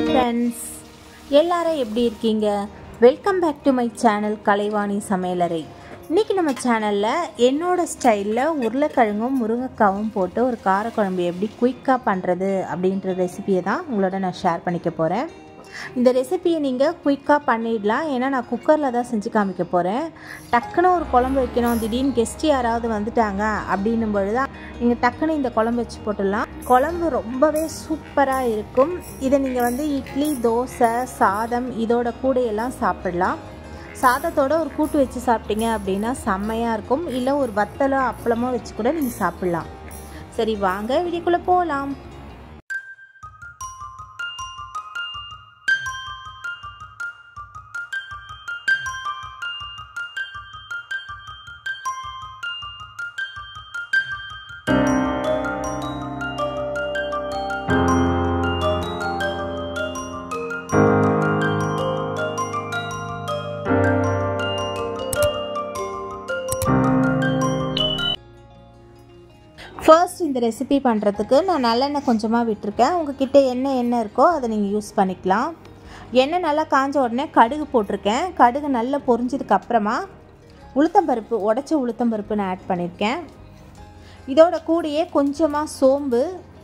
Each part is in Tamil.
ஃப்ரெண்ட்ஸ், எல்லாரும் எப்படி இருக்கீங்க? Welcome back to my channel Kalaivani Samayalarai. இன்றைக்கி நம்ம சேனலில் என்னோட ஸ்டைலில் உருளைக்கிழங்கும் முருங்கைக்காவும் போட்டு ஒரு காரக்குழம்பு எப்படி குயிக்காக பண்ணுறது அப்படின்ற ரெசிபியை தான் உங்களோட நான் ஷேர் பண்ணிக்க போகிறேன். இந்த ரெசிபியை நீங்கள் குயிக்காக பண்ணிடலாம், ஏன்னா நான் குக்கரில் தான் செஞ்சு காமிக்க போகிறேன். டக்குன்னு ஒரு குழம்பு வைக்கணும், திடீர்னு கெஸ்ட்டு யாராவது வந்துட்டாங்க அப்படின்னும் பொழுது நீங்கள் டக்குன்னு இந்த குழம்பு வச்சு போட்டுடலாம். குழம்பு ரொம்பவே சூப்பராக இருக்கும். இதை நீங்கள் இட்லி, தோசை, சாதம் இதோட கூடையெல்லாம் சாப்பிடலாம். சாதத்தோடு ஒரு கூட்டு வச்சு சாப்பிட்டீங்க அப்படின்னா செம்மையாக இருக்கும். இல்லை ஒரு வத்தலோ அப்பளமோ வச்சு கூட நீங்கள் சாப்பிட்லாம். சரி, வாங்க வீடியோக்குள்ளே போகலாம். ஃபர்ஸ்ட் இந்த ரெசிபி பண்ணுறதுக்கு நான் நல்லெண்ணெய் கொஞ்சமாக விட்டுருக்கேன். உங்ககிட்ட என்ன இருக்கோ அதை நீங்கள் யூஸ் பண்ணிக்கலாம். எண்ணெய் நல்லா காஞ்ச உடனே கடுகு போட்டிருக்கேன். கடுகு நல்லா பொரிஞ்சதுக்கு அப்புறமா உளுத்தம்பருப்பு, உடைச்ச உளுத்தம்பருப்பு நான் ஆட் பண்ணியிருக்கேன். இதோட கூடயே கொஞ்சமாக சோம்பு,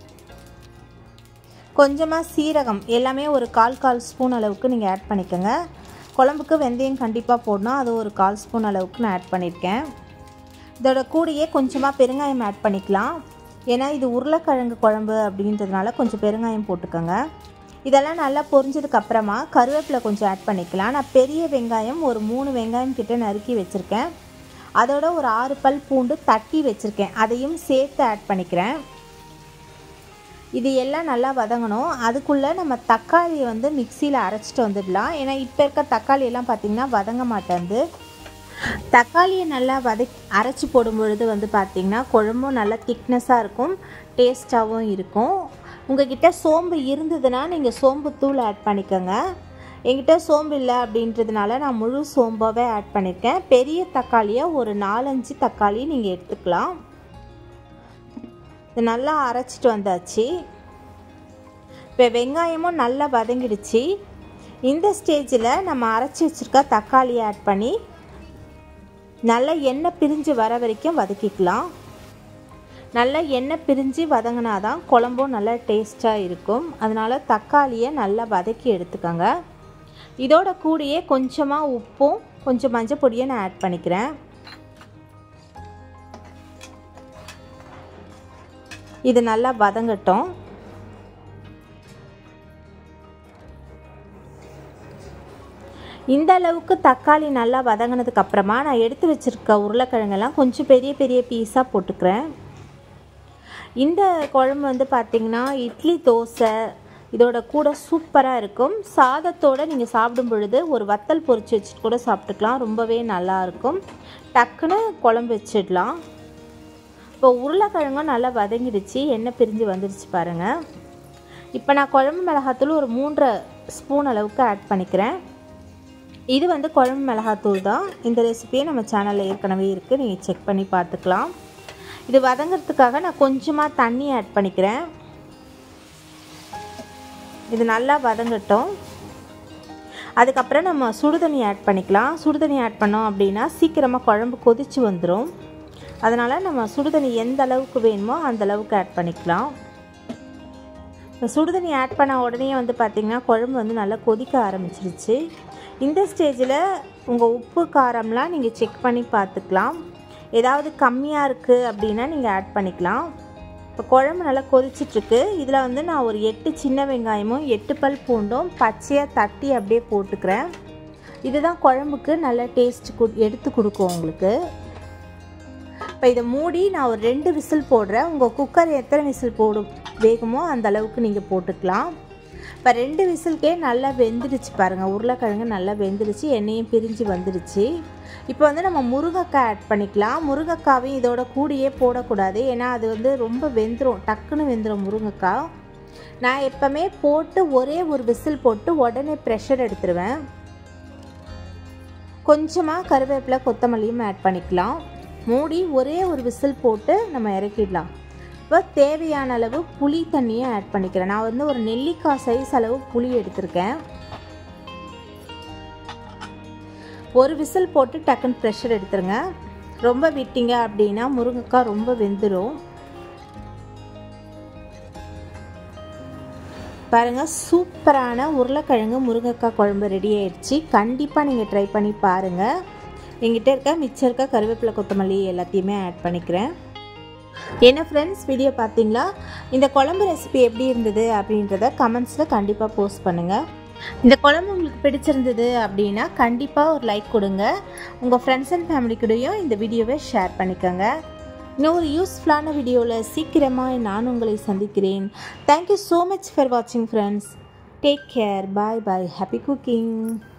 கொஞ்சமாக சீரகம், எல்லாமே ஒரு கால் ஸ்பூன் அளவுக்கு நீங்கள் ஆட் பண்ணிக்கோங்க. குழம்புக்கு வெந்தயம் கண்டிப்பாக போடணும், அது ஒரு 1/4 ஸ்பூன் அளவுக்கு நான் ஆட் பண்ணியிருக்கேன். இதோட கூடயே கொஞ்சமாக பெருங்காயம் ஆட் பண்ணிக்கலாம், ஏன்னா இது உருளைக்கிழங்கு குழம்பு அப்படின்றதுனால கொஞ்சம் பெருங்காயம் போட்டுக்கோங்க. இதெல்லாம் நல்லா பொரிஞ்சதுக்கப்புறமா கருவேப்பிலை கொஞ்சம் ஆட் பண்ணிக்கலாம். நான் பெரிய வெங்காயம் ஒரு 3 வெங்காயம் கிட்ட நறுக்கி வச்சுருக்கேன். அதோட ஒரு 6 பல் பூண்டு தட்டி வச்சுருக்கேன், அதையும் சேர்த்து ஆட் பண்ணிக்கிறேன். இது எல்லாம் நல்லா வதங்கணும். அதுக்குள்ளே நம்ம தக்காளியை மிக்சியில் அரைச்சிட்டு வந்துடலாம், ஏன்னா இப்போ இருக்க தக்காளியெல்லாம் பார்த்திங்கன்னா வதங்க மாட்டேங்குது. தக்காளியை நல்லா அரைச்சி போடும் பொழுது பார்த்திங்கன்னா குழம்பும் நல்லா திக்னஸாக இருக்கும், டேஸ்ட்டாகவும் இருக்கும். உங்கள்கிட்ட சோம்பு இருந்ததுன்னா நீங்கள் சோம்பு தூள் ஆட் பண்ணிக்கோங்க. என்கிட்ட சோம்பு இல்லை அப்படின்றதுனால நான் முழு சோம்பாகவே ஆட் பண்ணியிருக்கேன். பெரிய தக்காளியை ஒரு 4-5 தக்காளி நீங்கள் எடுத்துக்கலாம். இது நல்லா அரைச்சிட்டு வந்தாச்சு. இப்போ வெங்காயமும் நல்லா வதங்கிடுச்சு. இந்த ஸ்டேஜில் நம்ம அரைச்சி வச்சுருக்க தக்காளியை ஆட் பண்ணி நல்லா எண்ணெய் பிரிஞ்சு வர வரைக்கும் வதக்கிக்கலாம். நல்லா எண்ணெய் பிரிஞ்சு வதங்கினா தான் குழம்பும் நல்லா டேஸ்ட்டாக இருக்கும். அதனால் தக்காளியை நல்லா வதக்கி எடுத்துக்கோங்க. இதோட கூடயே கொஞ்சமாக உப்பும் கொஞ்சம் மஞ்சள் பொடியை நான் ஆட் பண்ணிக்கிறேன். இது நல்லா வதங்கட்டும். இந்த அளவுக்கு தக்காளி நல்லா வதங்கினதுக்கு அப்புறமா நான் எடுத்து வச்சுருக்க உருளைக்கிழங்கெல்லாம் கொஞ்சம் பெரிய பீஸாக போட்டுக்கிறேன். இந்த குழம்பு பார்த்திங்கன்னா இட்லி, தோசை இதோட கூட சூப்பராக இருக்கும். சாதத்தோடு நீங்கள் சாப்பிடும் பொழுது ஒரு வத்தல் பொரிச்சு வச்சுட்டு கூட சாப்பிட்டுக்கலாம், ரொம்பவே நல்லாயிருக்கும். டக்குன்னு குழம்பு வச்சிடலாம். இப்போ உருளைக்கிழங்கும் நல்லா வதங்கிடுச்சு, எண்ணெய் பிரிஞ்சு வந்துடுச்சு பாருங்கள். இப்போ நான் குழம்பு மிளகாத்தூள் ஒரு 3 ஸ்பூன் அளவுக்கு ஆட் பண்ணிக்கிறேன். இது குழம்பு மிளகாத்தூள் தான். இந்த ரெசிபியே நம்ம சேனலில் ஏற்கனவே இருக்குது, நீங்கள் செக் பண்ணி பார்த்துக்கலாம். இது வதங்கிறதுக்காக நான் கொஞ்சமாக தண்ணி ஆட் பண்ணிக்கிறேன். இது நல்லா வதங்கட்டும். அதுக்கப்புறம் நம்ம சுடுதண்ணி ஆட் பண்ணிக்கலாம். சுடுதண்ணி ஆட் பண்ணோம் அப்படின்னா சீக்கிரமாக குழம்பு கொதிச்சு வந்துடும். அதனால் நம்ம சுடுதண்ணி எந்த அளவுக்கு வேணுமோ அந்த அளவுக்கு ஆட் பண்ணிக்கலாம். இப்போ சுடுதண்ணி ஆட் பண்ண உடனே பார்த்திங்கன்னா குழம்பு நல்லா கொதிக்க ஆரம்பிச்சிருச்சு. இந்த ஸ்டேஜில் உங்கள் உப்பு காரம்லாம் நீங்கள் செக் பண்ணி பார்த்துக்கலாம். ஏதாவது கம்மியாக இருக்குது அப்படின்னா நீங்கள் ஆட் பண்ணிக்கலாம். இப்போ குழம்பு நல்லா கொதிச்சிட்ருக்கு. இதில் நான் ஒரு 8 சின்ன வெங்காயமும் 8 பல் பூண்டும் பச்சையாக தட்டி அப்படியே போட்டுக்கிறேன். இதுதான் குழம்புக்கு நல்ல டேஸ்ட் எடுத்து கொடுக்கும் உங்களுக்கு. இப்போ இதை மூடி நான் ஒரு 2 விசில் போடுறேன். உங்கள் குக்கர் எத்தனை விசில் வேகுமோ அந்த அளவுக்கு நீங்கள் போட்டுக்கலாம். இப்போ 2 விசிலுக்கே நல்லா வெந்துடுச்சு பாருங்கள். உருளைக்கிழங்கு நல்லா வெந்துடுச்சு, எண்ணெயும் பிரிஞ்சு வந்துடுச்சு. இப்போ நம்ம முருங்கைக்காய் ஆட் பண்ணிக்கலாம். முருங்கைக்காவையும் இதோட கூடியே போடக்கூடாது, ஏன்னா அது ரொம்ப வெந்துடும், டக்குன்னு வெந்துடும் முருங்கைக்காய். நான் எப்போவுமே போட்டு ஒரே ஒரு விசில் போட்டு உடனே ப்ரெஷர் எடுத்துருவேன். கொஞ்சமாக கருவேப்பிலை, கொத்தமல்லியும் ஆட் பண்ணிக்கலாம். மூடி ஒரே ஒரு விசில் போட்டு நம்ம இறக்கிடலாம். இப்போ தேவையான அளவு புளி தண்ணியை ஆட் பண்ணிக்கிறேன். நான் வந்து ஒரு நெல்லிக்காய் சைஸ் அளவு புளி எடுத்திருக்கேன். ஒரு விசில் போட்டு டக்குன்னு ப்ரெஷர் எடுத்துருங்க. ரொம்ப விட்டீங்க அப்படின்னா முருங்கைக்காய் ரொம்ப வெந்துடும். பாருங்கள், சூப்பரான உருளைக்கிழங்கு முருங்கைக்காய் குழம்பு ரெடி ஆயிடுச்சு. கண்டிப்பாக நீங்கள் ட்ரை பண்ணி பாருங்கள். எங்கிட்ட இருக்க மிச்சம் இருக்க கருவேப்பிலை கொத்தமல்லி எல்லாத்தையுமே ஆட் பண்ணிக்கிறேன். என்ன ஃப்ரெண்ட்ஸ், வீடியோ பார்த்தீங்களா? இந்த குழம்பு ரெசிபி எப்படி இருந்தது அப்படின்றத கமெண்ட்ஸில் கண்டிப்பாக போஸ்ட் பண்ணுங்கள். இந்த குழம்பு உங்களுக்கு பிடிச்சிருந்தது அப்படின்னா கண்டிப்பாக ஒரு லைக் கொடுங்க. உங்கள் ஃப்ரெண்ட்ஸ் அண்ட் ஃபேமிலி கூடயும் இந்த வீடியோவை ஷேர் பண்ணிக்கோங்க. இன்னொரு யூஸ்ஃபுல்லான வீடியோவில் சீக்கிரமாக நான் உங்களை சந்திக்கிறேன். தேங்க்யூ ஸோ மச் ஃபார் வாட்சிங் friends. Take care. Bye bye. Happy cooking.